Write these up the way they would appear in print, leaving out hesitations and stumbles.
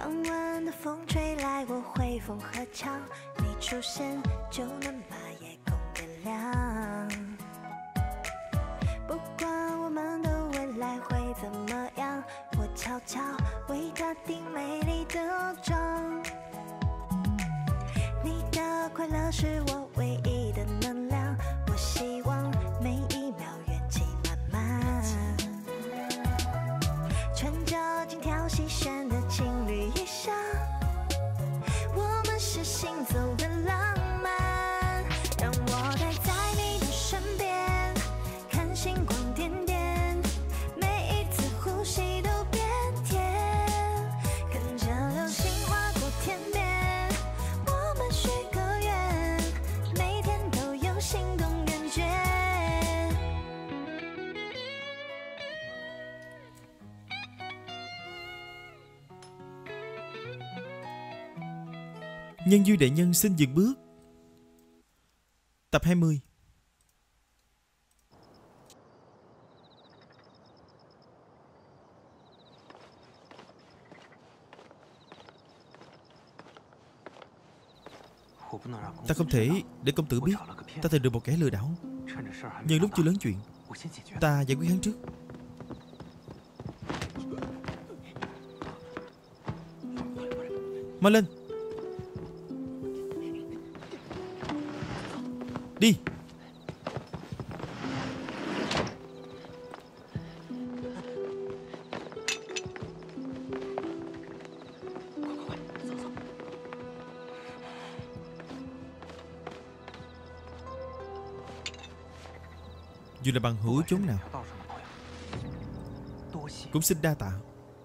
傍晚的风吹来，我会风和桥，你出现就能把夜空点亮。不管我们的未来会怎么样，我悄悄为它定美丽的妆。你的快乐是我唯一的能量，我希望每一秒元气满满。穿着精挑细选的情侣衣裳，我们是行走的浪漫。让我待在你的身边，看星光点点，每一次呼吸都变甜，看着流星划过天边，我们许个愿，每天都有心动感觉。 Nhân duyên đại nhân xin dừng bước. Tập 20. Ta không thể để công tử biết ta tìm được một kẻ lừa đảo. Nhân lúc chưa lớn chuyện, ta giải quyết hắn trước. Mau lên. Đi. Dù là bằng hữu chốn nào cũng xin đa tạ.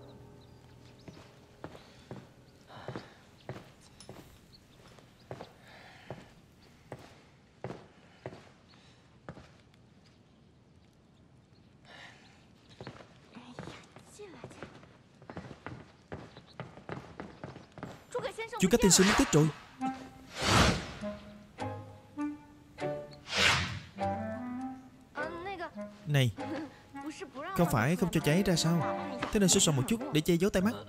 Chú Cát tiên sinh mất tích rồi. Này, không phải không cho cháy ra sao? Thế nên sửa soạn một chút để che giấu tai mắt.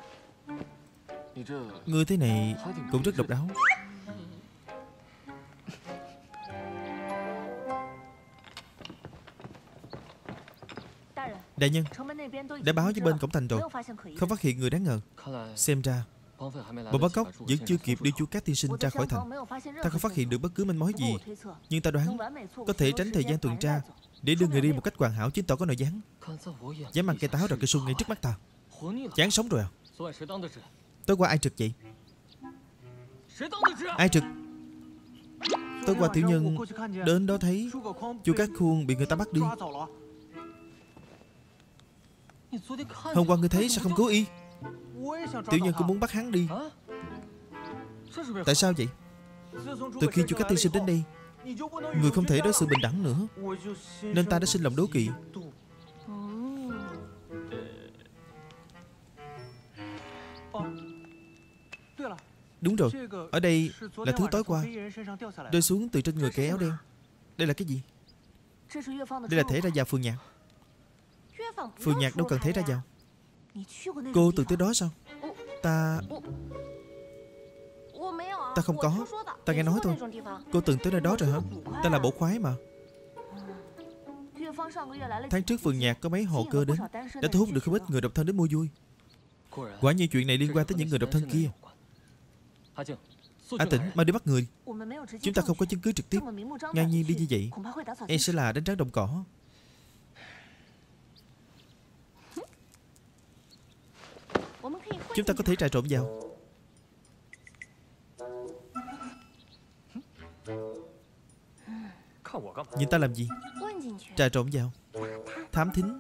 Người thế này cũng rất độc đáo. Đại nhân, đã báo với bên cổng thành rồi, không phát hiện người đáng ngờ. Xem ra bọn bắt cóc vẫn chưa kịp đưa chú Cát tiên sinh ra khỏi thành. Ta không phát hiện được bất cứ manh mối gì, nhưng ta đoán có thể tránh thời gian tuần tra để đưa người đi một cách hoàn hảo, chứng tỏ có nội gián. Dám ăn cây táo rồi cây sung ngay trước mắt ta. Chán sống rồi à? Tối qua ai trực vậy? Ai trực? Tối qua tiểu nhân đến đó thấy chú Cát Khuôn bị người ta bắt đi. Hôm qua ngươi thấy sao không cứu y? Tiểu nhân cũng muốn bắt hắn đi. Tại sao vậy? Từ khi chú Cát tiên sinh đến đây, người không thể đối xử bình đẳng nữa, nên ta đã sinh lòng đố kỵ. Đúng rồi, ở đây là thứ tối qua rơi xuống từ trên người kẻ áo đen. Đây là cái gì? Đây là thẻ ra vào phường nhạc. Phường nhạc đâu cần thẻ ra vào. Cô từng tới đó sao? Ta không có. Ta nghe nói thôi. Cô từng tới nơi đó rồi hả? Ta là bộ khoái mà. Tháng trước phường nhạc có mấy hồ cơ đến, đã thu hút được không ít người độc thân đến mua vui. Quả nhiên chuyện này liên quan tới những người độc thân kia. A Tĩnh, mau đi bắt người. Chúng ta không có chứng cứ trực tiếp, ngang nhiên đi như vậy e sẽ là đánh rắn động cỏ. Chúng ta có thể trà trộn vào. Nhìn ta làm gì? Trà trộn vào. Thám thính.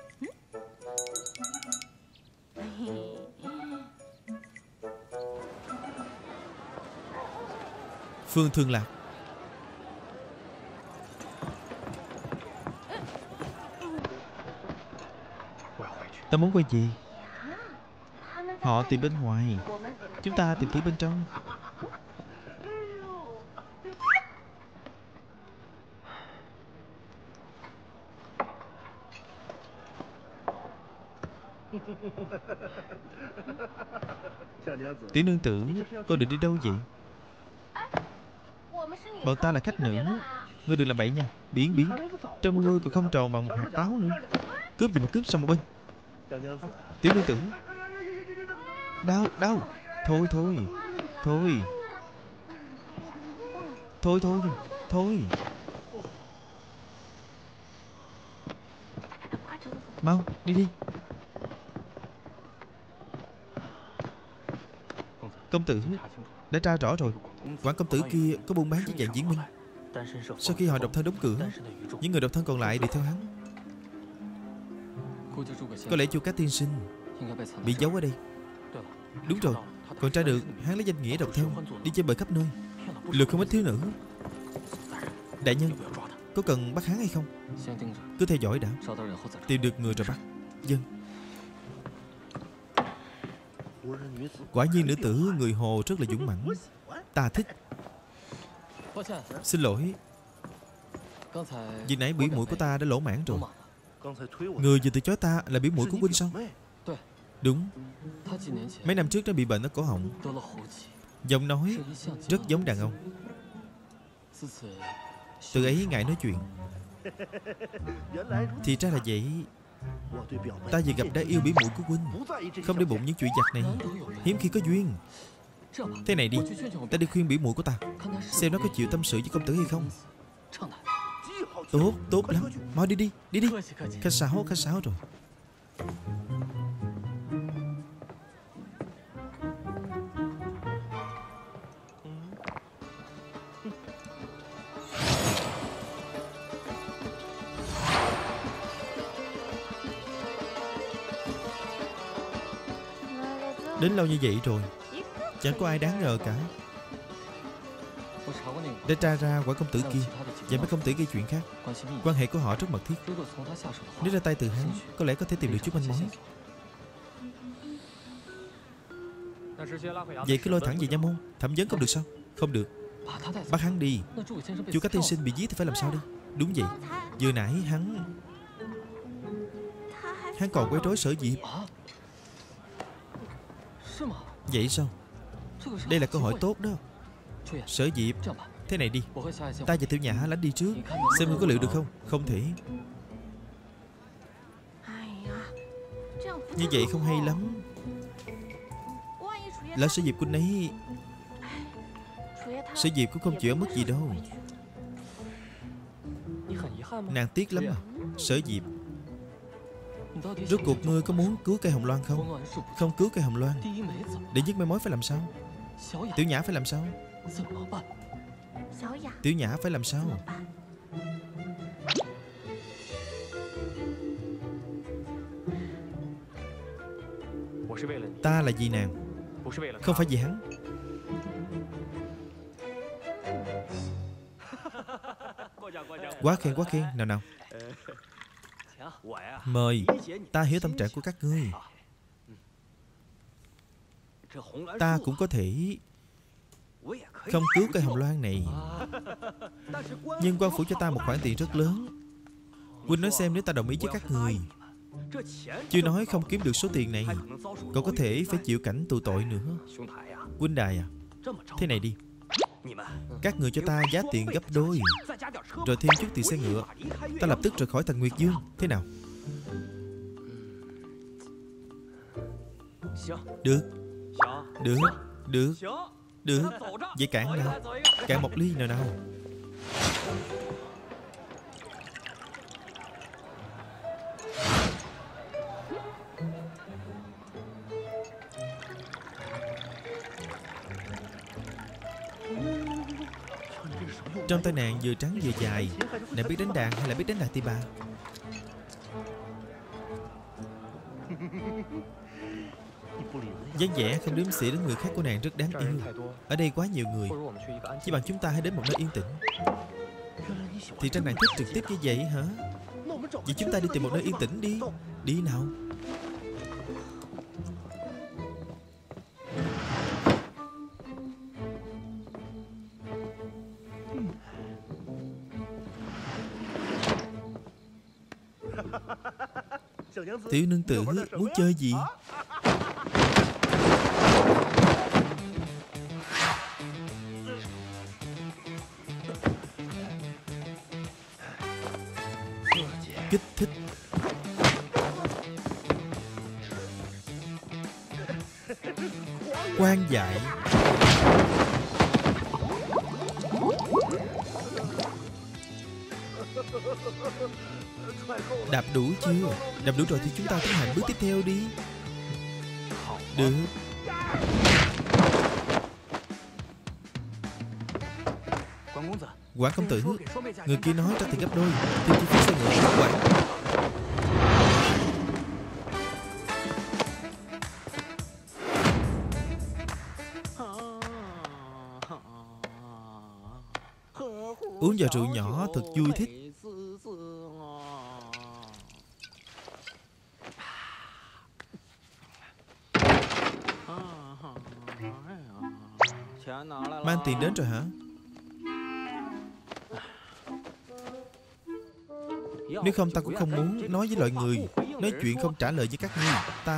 Phương Thường Lạc. Ta muốn quay về. Họ tìm bên ngoài, chúng ta tìm thử bên trong. Tiểu nương tử, cô định đi đâu vậy? Bọn ta là khách nữ. Ngươi đừng làm bậy nha. Biến. Trong ngươi còn không tròn bằng hạt táo nữa. Cướp gì mà cướp sang một bên. Tiểu nương tử. Đau. Thôi. Mau, đi. Công tử, đã tra rõ rồi. Quản công tử kia có buôn bán với dạng diễn minh. Sau khi họ độc thân đóng cửa, những người độc thân còn lại đi theo hắn. Có lẽ Chu Cát tiên sinh bị giấu ở đây. Đúng rồi, còn tra được hắn lấy danh nghĩa độc thân đi chơi bời khắp nơi, lừa không ít thiếu nữ. Đại nhân, có cần bắt hắn hay không? Cứ theo dõi đã, tìm được người rồi bắt. Dân. Quả nhiên nữ tử người Hồ rất là dũng mãnh. Ta thích. Xin lỗi, vì nãy biểu mũi của ta đã lỗ mãn rồi. Người vừa từ chối ta là biểu mũi của huynh sao? Đúng. Mấy năm trước nó bị bệnh ở cổ họng. Giọng nói rất giống đàn ông. Từ ấy ngại nói chuyện. Thì ra là vậy. Ta vừa gặp đã yêu biểu mũi của huynh, không để bụng những chuyện giặt này. Hiếm khi có duyên. Thế này đi, ta đi khuyên biểu mũi của ta, xem nó có chịu tâm sự với công tử hay không. Tốt lắm. Mau đi. Khách sáo rồi. Đến lâu như vậy rồi, chẳng có ai đáng ngờ cả. Đã tra ra quả công tử kia và mấy công tử gây chuyện khác. Quan hệ của họ rất mật thiết. Nếu ra tay từ hắn, có lẽ có thể tìm được chút manh mối. Vậy cứ lôi thẳng về nha môn. Thẩm vấn không được sao? Không được. Bắt hắn đi. Chu Cát tiên sinh bị giết thì phải làm sao đây? Đúng vậy. Vừa nãy hắn còn quấy rối Sở Diệp. Vậy sao? Đây là cơ hội tốt đó. Sở Diệp, thế này đi, ta và Tiểu Nhã lánh đi trước, xem ngươi có liệu được không. Không thể. Như vậy không hay lắm. Lỡ Sở Diệp huynh ấy, Sở Diệp cũng không chịu ở mức gì đâu. Nàng tiếc lắm à. Sở Diệp, rốt cuộc ngươi có muốn cứu cây hồng loan không? Không cứu cây hồng loan, để giết mai mối phải làm sao? Tiểu Nhã phải làm sao? Tiểu Nhã phải làm sao? Ta là vì nàng, không phải vì hắn. Quá khen. Nào mời. Ta hiểu tâm trạng của các ngươi. Ta cũng có thể không cứu cây hồng loan này, nhưng quan phủ cho ta một khoản tiền rất lớn. Huynh nói xem, nếu ta đồng ý với các người, chưa nói không kiếm được số tiền này, còn có thể phải chịu cảnh tù tội nữa. Huynh đài à, thế này đi, các người cho ta giá tiền gấp đôi, rồi thêm chút tiền xe ngựa, ta lập tức rời khỏi Thành Nguyệt Dương. Thế nào? Được. Vậy cạn nào. Cạn một ly nào. Trong tay nàng vừa trắng vừa dài. Nàng biết đánh đàn hay là biết đánh đàn tỳ bà? dáng vẻ không đếm xỉa đến người khác của nàng rất đáng yêu. Ở đây quá nhiều người, chỉ bằng chúng ta hãy đến một nơi yên tĩnh. Thì ra nàng thích trực tiếp như vậy hả? Vậy chúng ta đi tìm một nơi yên tĩnh đi. Đi nào. Tiểu nương tử muốn chơi gì? Quan dại. Đạp đủ chưa? Đạp đủ rồi thì chúng ta tiến hành bước tiếp theo đi. Được. Quản công tử, người kia nói cho tiền gấp đôi, thêm chi phí xe ngựa của quản. Uống vào rượu nhỏ thật vui thích. Mang tiền đến rồi hả? Nếu không ta cũng không muốn nói với loại người nói chuyện không trả lời với các ngươi. Ta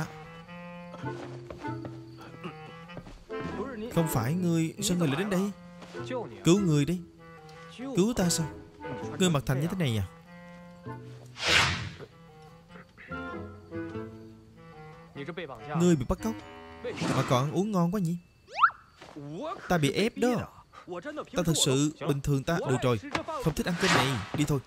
không phải ngươi. Sao ngươi lại đến đây? Cứu người đi. Cứu ta sao? Ngươi mặc thành như thế này à? Ngươi bị bắt cóc mà còn ăn uống ngon quá nhỉ? Ta bị ép đó. Ta thật sự bình thường ta. Được rồi, không thích ăn cơm này. Đi thôi.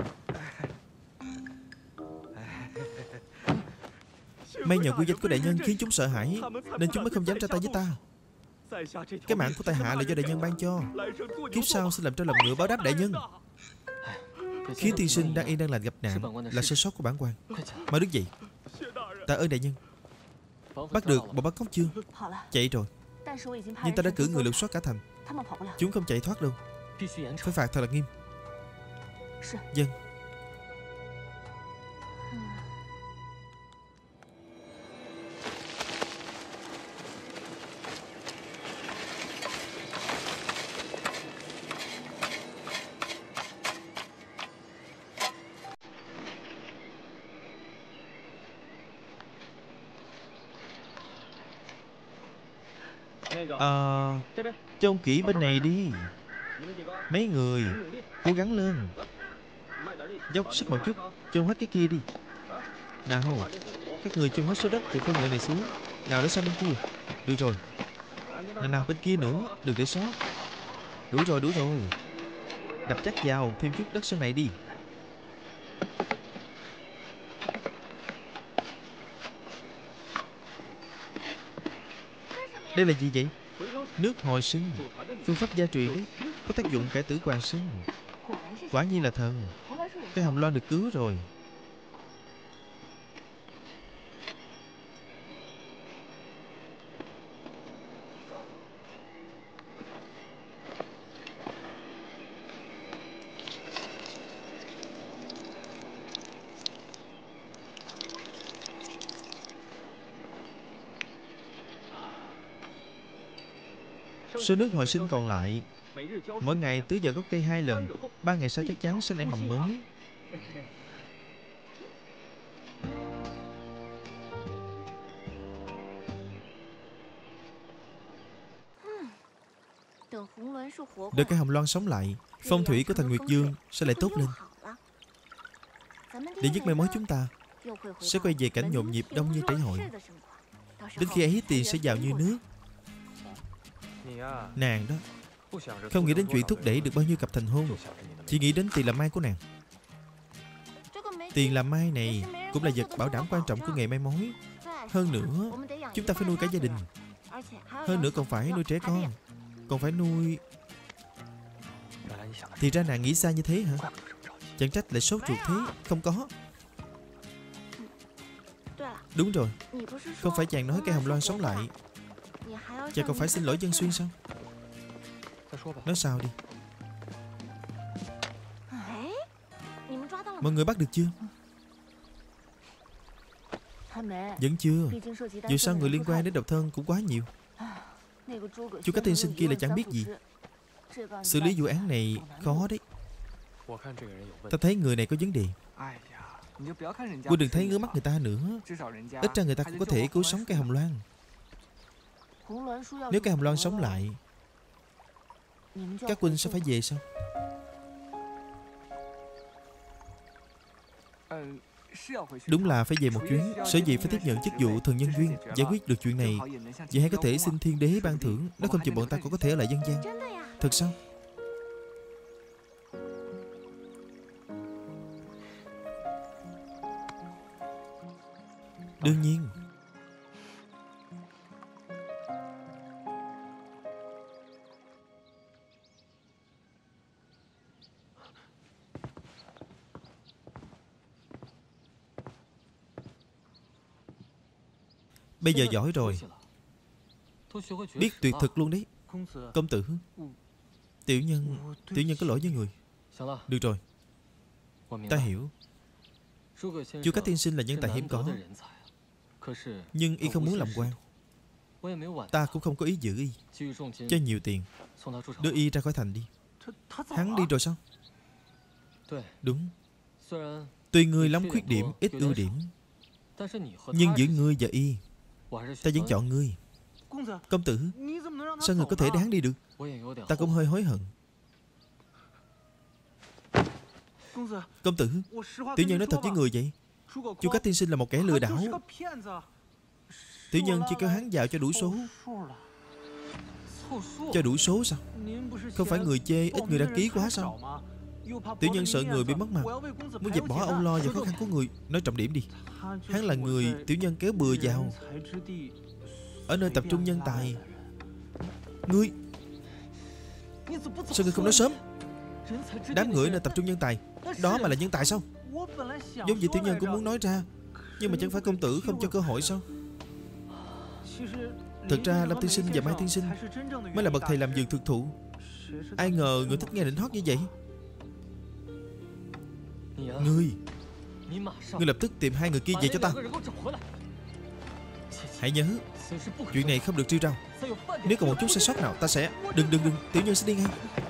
May nhờ quy danh của đại nhân khiến chúng sợ hãi, nên chúng mới không dám ra tay với ta. Cái mạng của tại hạ là do đại nhân ban cho. Kiếp sau sẽ làm cho lòng ngựa báo đáp đại nhân. Khiến tiên sinh đang yên đang lành gặp nạn là sơ sót của bản quan. Mau đứng dậy. Tạ ơn đại nhân. Bắt được bọn bắt cóc chưa? Chạy rồi. Nhưng ta đã cử người lục soát cả thành. Chúng không chạy thoát đâu. Phải phạt thật là nghiêm. Dân. Trông kỹ bên này đi. Mấy người cố gắng lên. Dốc sức một chút. Chôn hết cái kia đi. Nào, các người chôn hết số đất từ phương ngựa này xuống. Nào, để sang bên kia. Được rồi. Nào, bên kia nữa. Đừng để sót. Đủ rồi. Đập chắc vào. Thêm chút đất sau này đi. Đây là gì vậy? Nước hồi sinh. Phương pháp gia truyền đấy. Có tác dụng cải tử hoàn sinh. Quả nhiên là thần. Cái Hồng Loan được cứu rồi. Số nước hồi sinh còn lại, mỗi ngày tưới vào gốc cây 2 lần. 3 ngày sau chắc chắn sẽ nảy mầm mới. Đợi cây Hồng Loan sống lại, phong thủy của thành Nguyệt Dương sẽ lại tốt lên. Để dứt mai mối chúng ta sẽ quay về cảnh nhộn nhịp đông như trải hội. Đến khi ấy tiền sẽ vào như nước. Nàng đó không nghĩ đến chuyện thúc đẩy được bao nhiêu cặp thành hôn, chỉ nghĩ đến tiền làm mai của nàng. Tiền làm mai này cũng là vật bảo đảm quan trọng của nghề mai mối. Hơn nữa, chúng ta phải nuôi cả gia đình. Hơn nữa còn phải nuôi trẻ con, còn phải nuôi. Thì ra nàng nghĩ xa như thế hả? Chẳng trách lại sốt ruột thế. Không có. Đúng rồi. Không phải chàng nói cây Hồng Loan sống lại, chàng còn phải xin lỗi Dân Xuyên sao? Nói sao đi. Mọi người bắt được chưa? Vẫn chưa. Dù sao người liên quan đến độc thân cũng quá nhiều. Chú Cách tiên sinh kia lại chẳng biết gì. Xử lý vụ án này khó đấy. Ta thấy người này có vấn đề. Cô đừng thấy ngứa mắt người ta nữa. Ít ra người ta cũng có thể cứu sống cây Hồng Loan. Nếu cây Hồng Loan sống lại, các huynh sẽ phải về sao? Đúng là phải về một chuyến. Sở dĩ phải tiếp nhận chức vụ thần nhân duyên, giải quyết được chuyện này. Vậy hay có thể xin thiên đế ban thưởng. Nếu không chừng bọn ta cũng có thể ở lại dân gian. Thật sao? Đương nhiên. Bây giờ giỏi rồi, biết tuyệt thực luôn đấy. Công tử, tiểu nhân có lỗi với người. Được rồi, ta hiểu. Chu Cát tiên sinh là nhân tài hiếm có, nhưng y không muốn làm quan. Ta cũng không có ý giữ y. Cho nhiều tiền, đưa y ra khỏi thành đi. Hắn đi rồi sao? Đúng. Tuy ngươi lắm khuyết điểm, ít ưu điểm, nhưng giữa ngươi và y, ta vẫn chọn ngươi. Công tử, sao người có thể để hắn đi được? Ta cũng hơi hối hận. Công tử, tiểu nhân nói thật với người vậy. Chu Cát tiên sinh là một kẻ lừa đảo. Tiểu nhân chỉ kéo hắn vào cho đủ số. Cho đủ số sao? Không phải người chê ít người đăng ký quá sao? Tiểu nhân sợ người bị mất mặt, muốn dẹp bỏ âu lo và khó khăn của người. Nói trọng điểm đi. Hắn là người tiểu nhân kéo bừa vào, ở nơi tập trung nhân tài. Ngươi, sao ngươi không nói sớm? Đám người nơi tập trung nhân tài, đó mà là nhân tài sao? Giống như tiểu nhân cũng muốn nói ra, nhưng mà chẳng phải công tử không cho cơ hội sao? Thực ra Lâm tiên sinh và Mai tiên sinh mới là bậc thầy làm vườn thực thụ. Ai ngờ người thích nghe nịnh hót như vậy. Ngươi lập tức tìm hai người kia về cho ta. Hãy nhớ, chuyện này không được trêu rao. Nếu còn một chút sai sót nào, ta sẽ... Đừng, tiểu nhân sẽ đi ngay.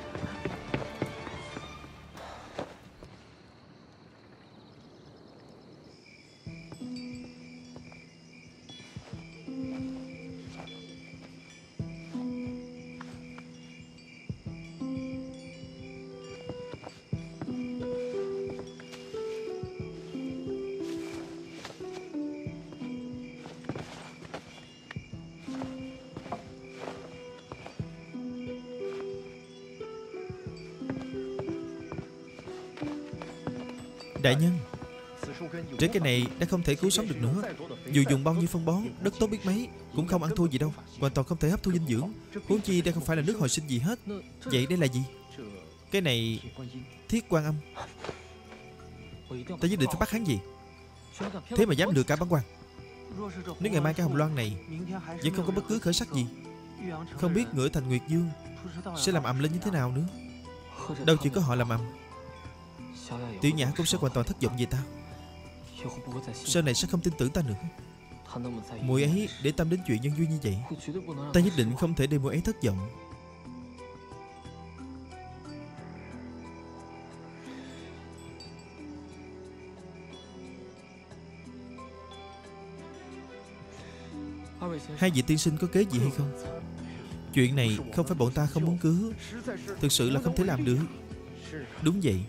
Đại nhân, rễ cây này đã không thể cứu sống được nữa. Dù dùng bao nhiêu phân bón, đất tốt biết mấy, cũng không ăn thua gì đâu. Hoàn toàn không thể hấp thu dinh dưỡng. Huống chi đây không phải là nước hồi sinh gì hết. Vậy đây là gì? Cái này Thiết Quan Âm. Ta nhất định phải bắt hắn gì. Thế mà dám lừa cả bản quan. Nếu ngày mai cái hồng loan này vẫn không có bất cứ khởi sắc gì, không biết ngựa thành Nguyệt Dương sẽ làm ầm lên như thế nào nữa. Đâu chỉ có họ làm ầm, Tiểu Nhã cũng sẽ hoàn toàn thất vọng về ta. Sau này sẽ không tin tưởng ta nữa. Muội ấy để tâm đến chuyện nhân duyên như vậy, ta nhất định không thể để muội ấy thất vọng. Hai vị tiên sinh có kế gì hay không? Chuyện này không phải bọn ta không muốn cứu, thực sự là không thể làm được. Đúng vậy.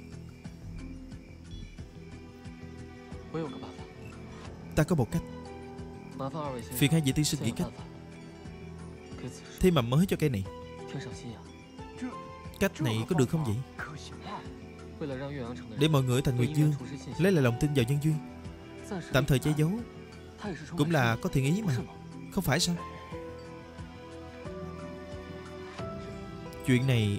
Ta có một cách. Phiền hai vị tiên sinh nghĩ cách thêm mầm mới cho cây này. Cách này có được không vậy? Để mọi người ở thành Nguyệt Dương lấy lại lòng tin vào nhân duyên, tạm thời che giấu, cũng là có thiện ý mà, không phải sao? Chuyện này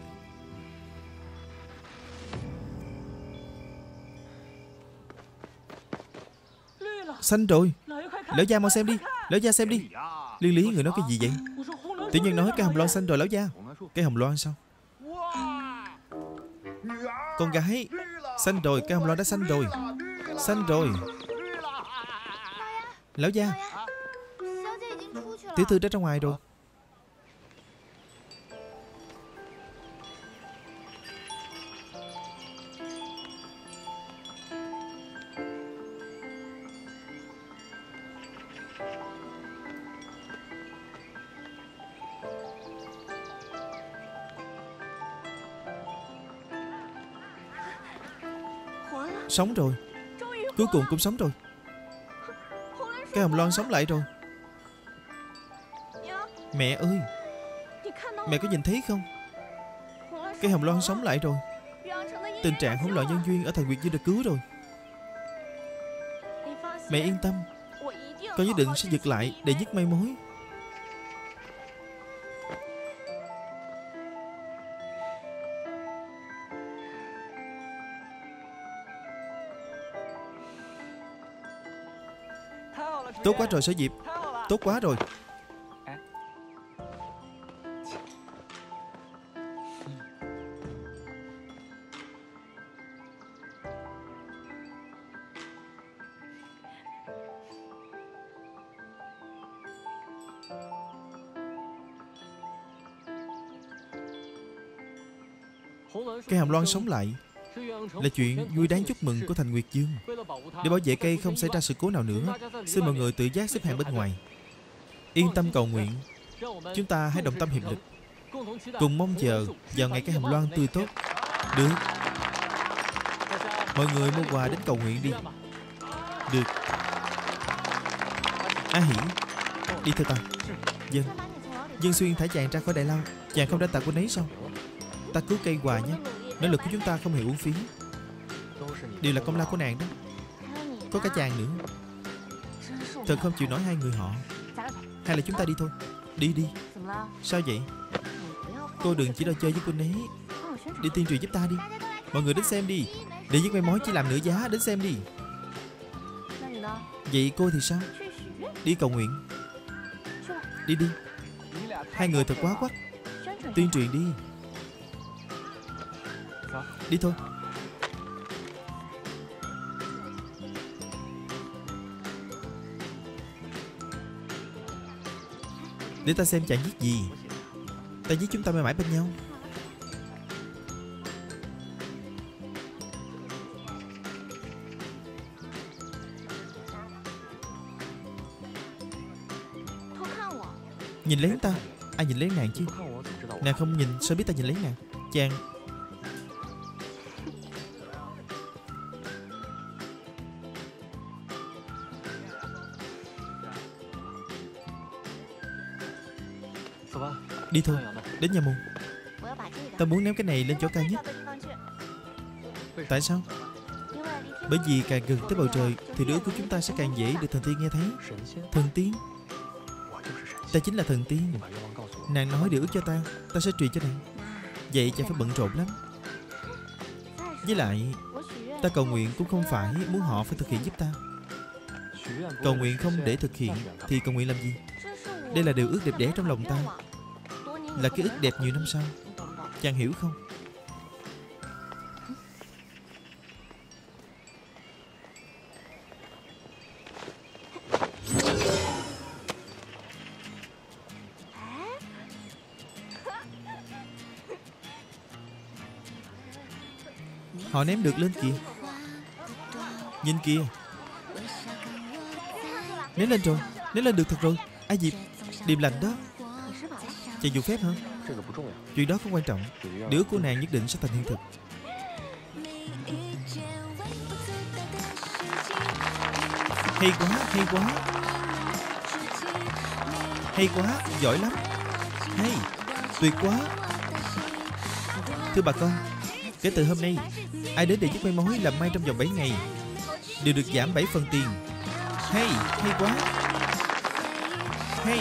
xanh rồi. Lão gia mau xem đi. Lão gia xem đi. Liên lý người nói cái gì vậy? Tiểu nhân nói cái hồng loan xanh rồi lão gia. Cái hồng loan sao? Con gái, xanh rồi, cái hồng loan đã xanh rồi. Xanh rồi. Lão gia, tiểu thư đã ra ngoài rồi. Sống rồi. Cuối cùng cũng sống rồi. Cái hồng loan sống lại rồi. Mẹ ơi, mẹ có nhìn thấy không? Cái hồng loan sống lại rồi. Tình trạng hỗn loạn nhân duyên ở Thành Nguyệt Dương được cứu rồi. Mẹ yên tâm, con nhất định sẽ giật lại để dứt mây mối. Tốt quá rồi Sở Diệp, tốt quá rồi. Cây hồng loan sống lại là chuyện vui đáng chúc mừng của Thành Nguyệt Dương. Để bảo vệ cây không xảy ra sự cố nào nữa, xin mọi người tự giác xếp hàng bên ngoài. Yên tâm cầu nguyện. Chúng ta hãy đồng tâm hiệp lực, cùng mong chờ vào ngày cây hồng loan tươi tốt. Được. Mọi người mua quà đến cầu nguyện đi. Được. Á Hỷ, đi theo ta. Dân. Dân Xuyên thả chàng ra khỏi đại lao. Chàng không đã tặng quân ấy sao? Ta cứu cây quà nhé. Nỗ lực của chúng ta không hề uổng phí. Đều là công lao của nàng đó. Có cả chàng nữa. Thật không chịu nổi hai người họ. Hay là chúng ta đi thôi. Đi đi. Sao vậy? Cô đừng chỉ lo chơi với quân ấy. Đi tuyên truyền giúp ta đi. Mọi người đến xem đi. Để giết mây mối chỉ làm nửa giá. Đến xem đi. Vậy cô thì sao? Đi cầu nguyện. Đi đi. Hai người thật quá quắc. Tuyên truyền đi. Đi thôi. Để ta xem chàng giết gì. Ta giết chúng ta mãi mãi bên nhau. Nhìn lén ta. Ai nhìn lén nàng chứ? Nàng không nhìn sao biết ta nhìn lén nàng? Chàng. Đi thôi. Đến nhà môn. Ta muốn ném cái này lên chỗ cao nhất. Tại sao? Bởi vì càng gần tới bầu trời thì đứa của chúng ta sẽ càng dễ được thần tiên nghe thấy. Thần tiên? Ta chính là thần tiên. Nàng nói điều ước cho ta. Ta sẽ truyền cho nàng. Vậy chàng phải bận rộn lắm. Với lại ta cầu nguyện cũng không phải muốn họ phải thực hiện giúp ta. Cầu nguyện không để thực hiện thì cầu nguyện làm gì? Đây là điều ước đẹp đẽ trong lòng ta. Là cái ước đẹp nhiều năm sau. Chàng hiểu không? Họ ném được lên kìa. Nhìn kìa. Ném lên rồi. Ném lên được thật rồi. Ai Diệp, điềm lành đó. Chàng dùng phép hả? Chuyện đó không quan trọng. Đứa của nàng nhất định sẽ thành hiện thực. Hay quá, hay quá. Hay quá, giỏi lắm. Hay, tuyệt quá. Thưa bà con, kể từ hôm nay, ai đến để giúp mây mối làm may trong vòng 7 ngày đều được giảm 7 phần tiền. Hay, hay quá. Hay.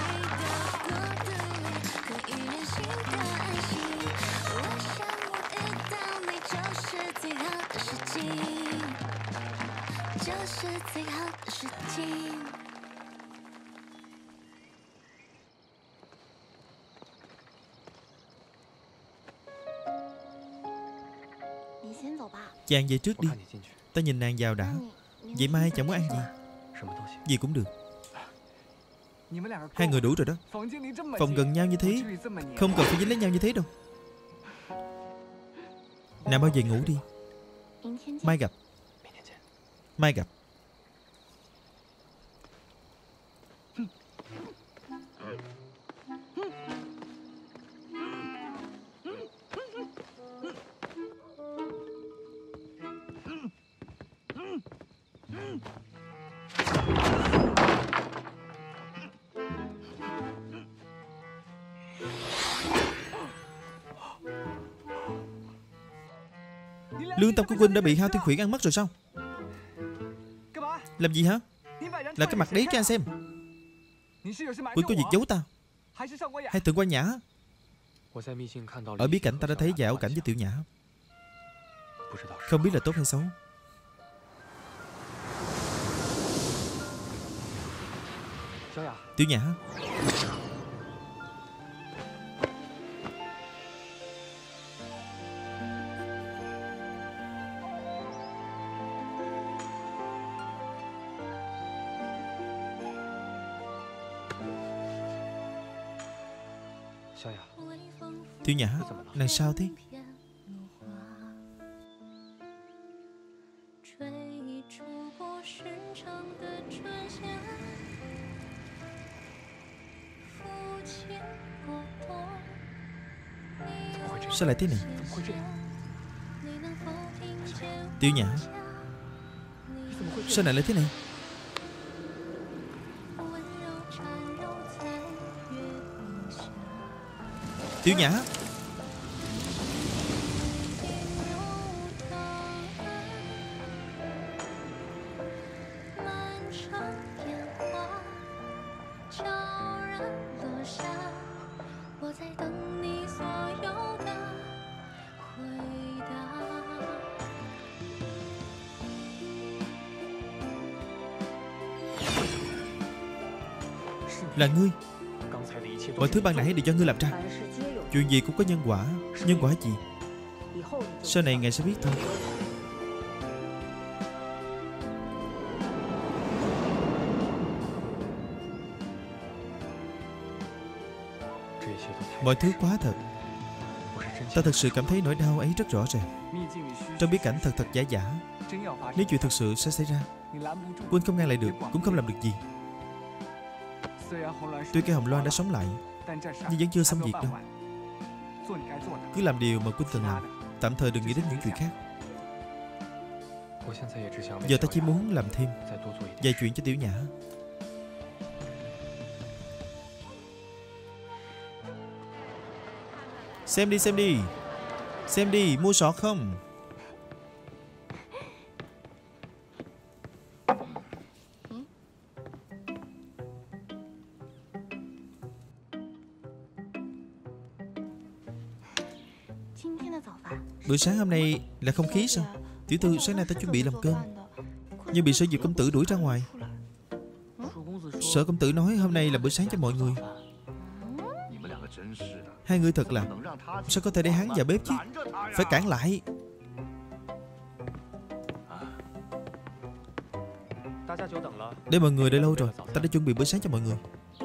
Chàng về trước đi. Ta nhìn nàng vào đã. Vậy mai chẳng muốn ăn gì? Gì cũng được. Hai người đủ rồi đó. Phòng gần nhau như thế, không cần phải dính lấy nhau như thế đâu. Nào bao giờ ngủ đi. Mai gặp. Mai gặp. Lương tâm của huynh đã bị Hao Thiên Khuyển ăn mất rồi sao? Làm gì hả? Là cái mặt đấy cho anh xem. Huynh có việc giấu ta hay Thượng Quan Nhã? Ở bí cảnh ta đã thấy vài ảo cảnh với Tiểu Nhã, không biết là tốt hay xấu. Tiểu Nhã, Tiểu Nhã, nàng sao thế? Sao lại thế này? Tiểu Nhã, sao lại thế này? Tiểu Nhã, là ngươi. Mọi thứ ban nãy đều do ngươi làm ra. Chuyện gì cũng có nhân quả. Nhân quả gì? Sau này ngài sẽ biết thôi. Mọi thứ quá thật. Ta thật sự cảm thấy nỗi đau ấy rất rõ ràng. Trong bí cảnh thật thật giả giả. Nếu chuyện thật sự sẽ xảy ra, Huynh không ngăn lại được, cũng không làm được gì. Tuy cây Hồng Loan đã sống lại, nhưng vẫn chưa xong việc đâu. Cứ làm điều mà Huynh cần làm. Tạm thời đừng nghĩ đến những chuyện khác. Giờ ta chỉ muốn làm thêm vài chuyện cho Tiểu Nhã. Xem đi, xem đi. Xem đi, mua sọt không? Bữa sáng hôm nay là không khí sao? Tiểu thư, sáng nay ta chuẩn bị làm cơm, nhưng bị Sở Diệp công tử đuổi ra ngoài. Sở công tử nói hôm nay là bữa sáng cho mọi người. Hai người thật là sao có thể để hắn vào bếp chứ? Phải cản lại. Để mọi người đợi lâu rồi. Ta đã chuẩn bị bữa sáng cho mọi người.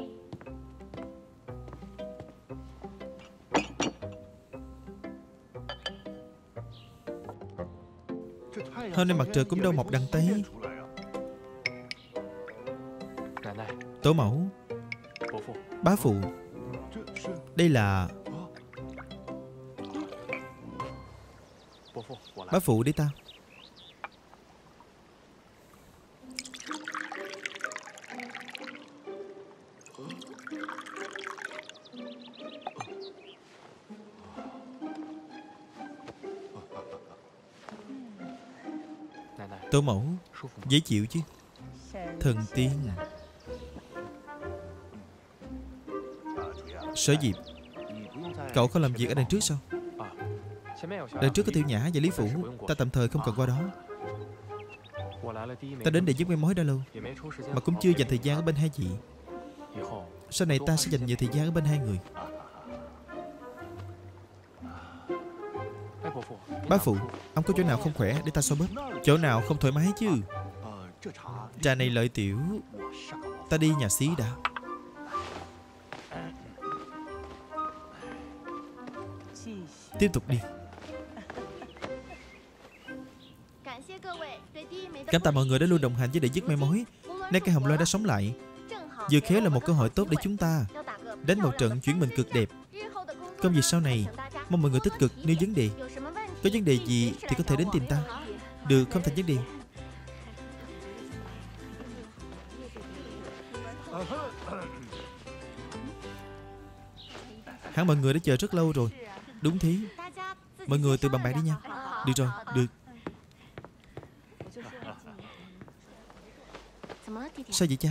Hôm nay mặt trời cũng đâu mọc đằng Tây. Tổ mẫu, bá phụ, đây là... Bá phụ đi ta. Tổ mẫu, dễ chịu chứ? Thần tiên. Sở Diệp, cậu không làm việc ở đằng trước sao? Đằng trước có Tiểu Nhã và Lý Phủ. Ta tạm thời không cần qua đó. Ta đến để giúp mấy mối đã lâu, mà cũng chưa dành thời gian ở bên hai vị. Sau này ta sẽ dành nhiều thời gian ở bên hai người. Bá phụ, ông có chỗ nào không khỏe để ta xoa bóp? Chỗ nào không thoải mái chứ? Trà này lợi tiểu. Ta đi nhà xí đã. Tiếp tục đi. Cảm tạ mọi người đã luôn đồng hành với đệ nhất mai mối. Nay cây Hồng Loan đã sống lại, vừa khéo là một cơ hội tốt để chúng ta đánh một trận chuyển mình cực đẹp. Công việc sau này mong mọi người tích cực. Nếu vấn đề có vấn đề gì thì có thể đến tìm ta. Được, không thành vấn đề. Hẳn mọi người đã chờ rất lâu rồi. Đúng thế. Mọi người tự bàn bạc đi nha. Được rồi, được. Sao vậy cha?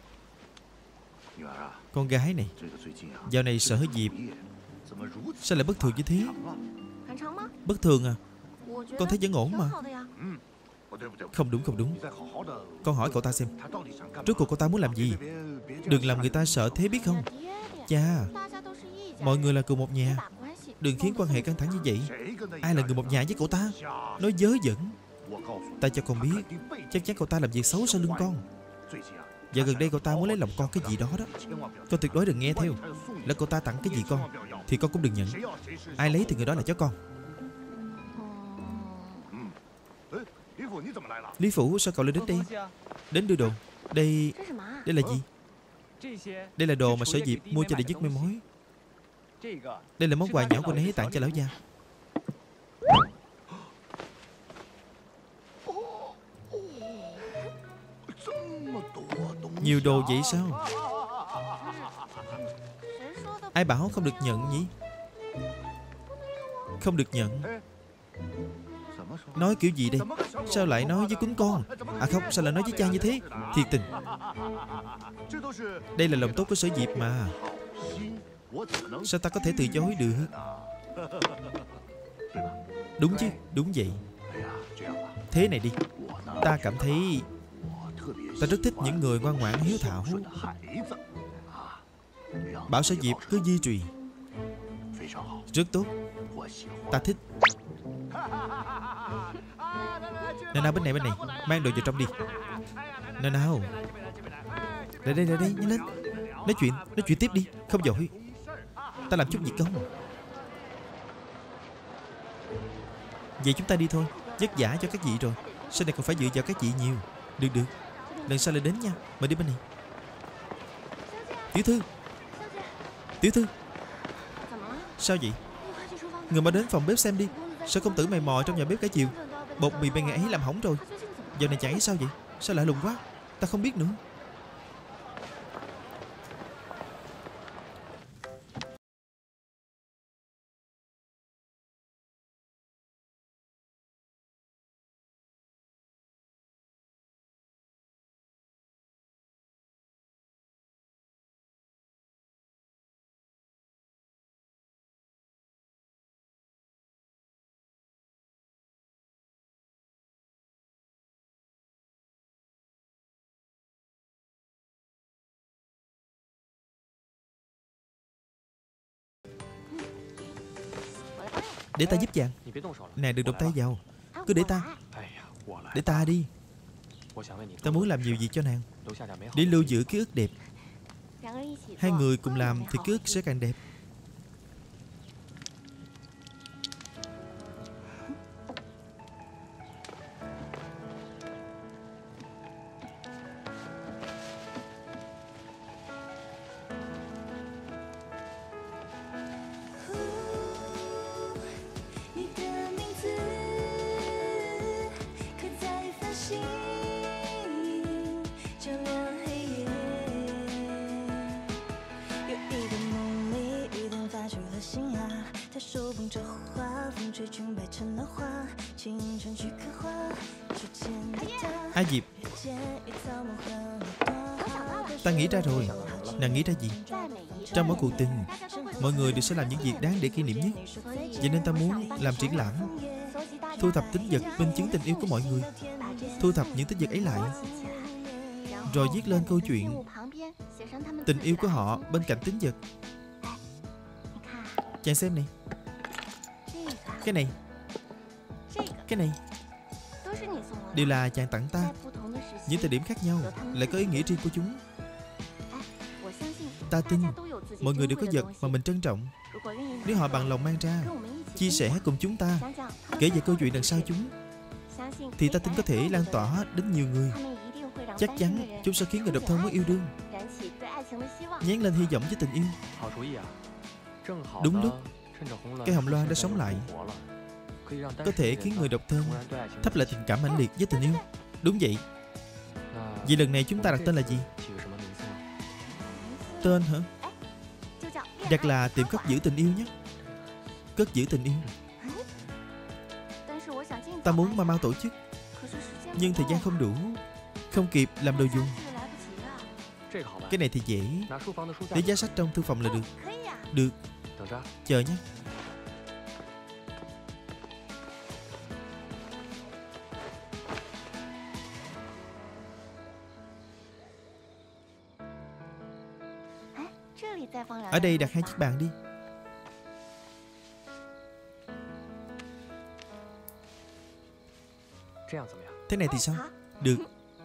Con gái này dạo này sợ Diệp. Sao lại bất thường như thế? Bất thường à? Con thấy vẫn ổn mà. Không đúng, không đúng. Con hỏi cậu ta xem, rốt cuộc cậu ta muốn làm gì? Đừng làm người ta sợ thế biết không? Cha, mọi người là cùng một nhà, đừng khiến quan hệ căng thẳng như vậy. Ai là người một nhà với cậu ta? Nói dớ dẫn. Ta cho con biết, chắc chắn cậu ta làm việc xấu sau lưng con. Và gần đây cậu ta muốn lấy lòng con cái gì đó đó. Con tuyệt đối đừng nghe theo. Là cậu ta tặng cái gì con thì con cũng đừng nhận. Ai lấy thì người đó là cháu con. Lý Phủ, sao cậu lại đến đây? Đến đưa đồ. Đây là gì? Đây là đồ mà Sở Diệp mua cho đệ dứt mê mối. Đây là món quà nhỏ của nấy tặng cho lão gia. Nhiều đồ vậy sao? Ai bảo không được nhận nhỉ? Không được nhận. Nói kiểu gì đây? Sao lại nói với cún con? À không, sao lại nói với cha như thế? Thiệt tình. Đây là lòng tốt của Sở Diệp mà. Sao ta có thể từ chối được? Đúng chứ, đúng vậy. Thế này đi, ta cảm thấy ta rất thích những người ngoan ngoãn hiếu thảo. Bảo Sở Diệp cứ duy trì. Rất tốt. Ta thích. Nào bên này, mang đồ vào trong đi. Nào. Lại đây, nhanh lên. Nói chuyện tiếp đi. Không vội. Ta làm chút việc công. Vậy chúng ta đi thôi. Vất vả cho các vị rồi. Sau này còn phải dựa vào các vị nhiều. Được. Lần sau lại đến nha. Mời đi bên này. Tiểu thư. Sao vậy? Người mà đến phòng bếp xem đi. Sao công tử mày mò trong nhà bếp cả chiều? Bột mì bên ngày ấy làm hỏng rồi. Giờ này chảy sao vậy? Sao lại lùng quá? Ta không biết nữa. Để ta giúp chàng. Nè, đừng động tay vào. Cứ để ta. Để ta đi. Ta muốn làm nhiều việc cho nàng, để lưu giữ ký ức đẹp. Hai người cùng làm thì ký ức sẽ càng đẹp. A Diệp, ta nghĩ ra rồi. Nàng nghĩ ra gì? Trong mỗi cuộc tình, mọi người đều sẽ làm những việc đáng để kỷ niệm nhất. Vậy nên ta muốn làm triển lãm, thu thập tín vật minh chứng tình yêu của mọi người. Thu thập những tín vật ấy lại, rồi viết lên câu chuyện tình yêu của họ bên cạnh tín vật. Chàng xem này. Cái này đều là chàng tặng ta. Những thời điểm khác nhau lại có ý nghĩa riêng của chúng. Ta tin mọi người đều có vật mà mình trân trọng. Nếu họ bằng lòng mang ra, chia sẻ cùng chúng ta, kể về câu chuyện đằng sau chúng, thì ta tin có thể lan tỏa đến nhiều người. Chắc chắn chúng sẽ khiến người độc thân muốn yêu đương, nhén lên hy vọng với tình yêu. Đúng lúc cây hồng loan đã sống lại, có thể khiến người độc thân thắp lại tình cảm mãnh liệt với tình yêu. Đúng vậy. Vậy lần này chúng ta đặt tên là gì? Tên hả? Đặt là tiệm cất giữ tình yêu nhé. Cất giữ tình yêu. Ta muốn mau mau tổ chức, nhưng thời gian không đủ, không kịp làm đồ dùng. Cái này thì dễ, để giá sách trong thư phòng là được. Được. Chờ nhé. Ở đây đặt 2 chiếc bàn đi. Thế này thì sao? Được.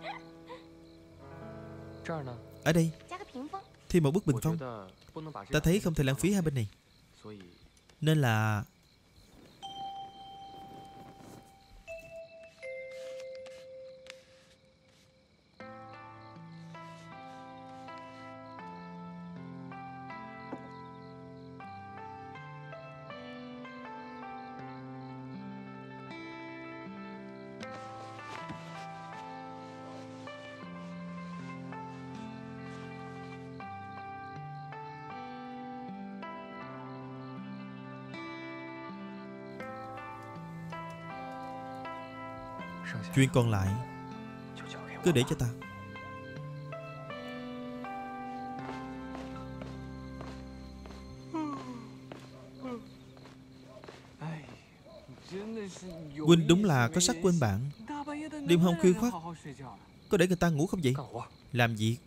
Ở đây thêm một bức bình phong. Ta thấy không thể lãng phí hai bên này, nên là chuyện còn lại cứ để cho ta. Huynh đúng là có sắc quên bạn. Đêm hôm khuya khoắt có để người ta ngủ không vậy? Làm việc.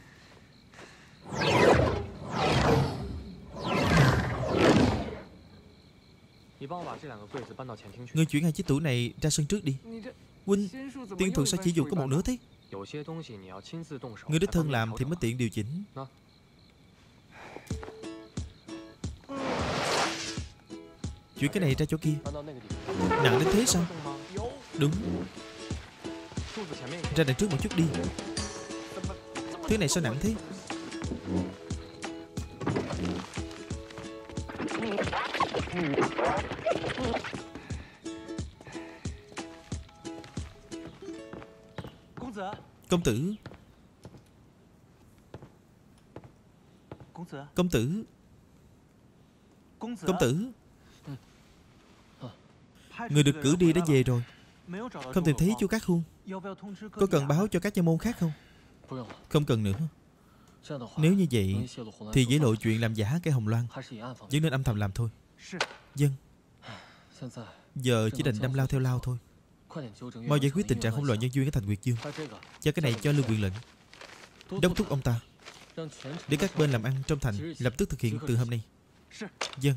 Ngươi chuyển 2 chiếc tủ này ra sân trước đi. Huynh, tiên thuật sao chỉ dùng có một nửa thế? Ngươi đích thân làm thì mới tiện điều chỉnh. Chuyển cái này ra chỗ kia. Nặng đến thế sao? Đúng. Ra đằng trước một chút đi. Thứ này sao nặng thế? Công tử. Công tử. Công tử. Người được cử đi đã về rồi. Không tìm thấy chu Cát Khôn. Có cần báo cho các nha môn khác không? Không cần nữa. Nếu như vậy thì dễ lộ chuyện làm giả cây Hồng Loan. Vẫn nên âm thầm làm thôi. Vâng. Giờ chỉ đành đâm lao theo lao thôi. Mau giải quyết tình trạng hỗn loạn nhân duyên ở thành Nguyệt Dương. Cho cái này cho Lưu Quyền lệnh, đốc thúc ông ta để các bên làm ăn trong thành lập tức thực hiện từ hôm nay. Vâng.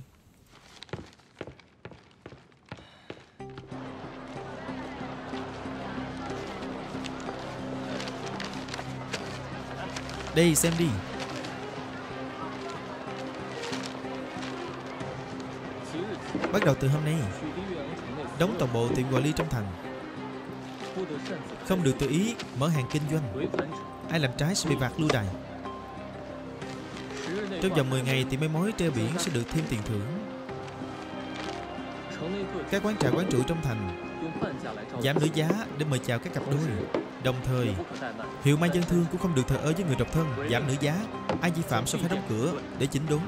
Đây xem đi. Bắt đầu từ hôm nay, đóng toàn bộ tiệm gọi ly trong thành. Không được tự ý mở hàng kinh doanh. Ai làm trái sẽ bị phạt lưu đày. Trong vòng 10 ngày thì mấy mối treo biển sẽ được thêm tiền thưởng. Các quán trà quán rượu trong thành giảm nửa giá để mời chào các cặp đôi. Đồng thời, hiệu mai dân thương cũng không được thờ ơ với người độc thân, giảm nửa giá. Ai vi phạm sẽ phải đóng cửa để chỉnh đốn.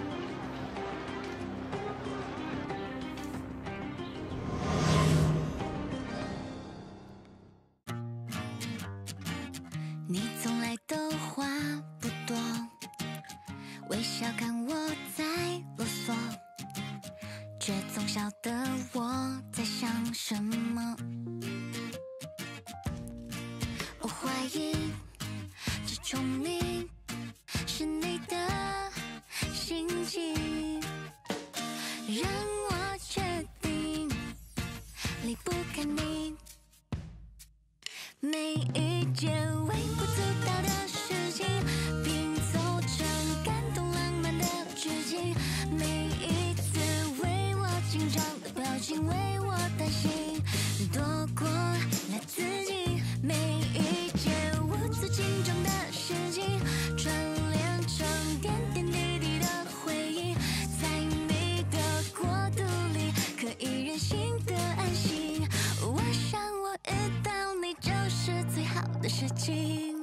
事情。